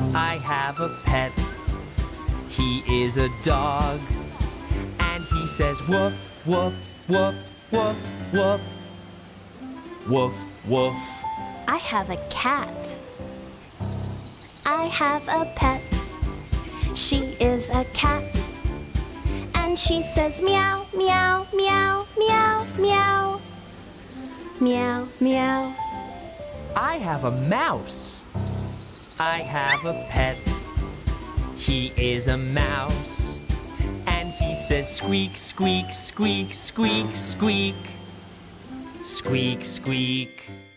I have a pet. He is a dog. And he says woof, woof, woof, woof, woof. Woof, woof. I have a cat. I have a pet. She is a cat. And she says meow, meow, meow, meow, meow. Meow, meow. I have a mouse. I have a pet. He is a mouse. And he says squeak, squeak, squeak, squeak, squeak. Squeak, squeak.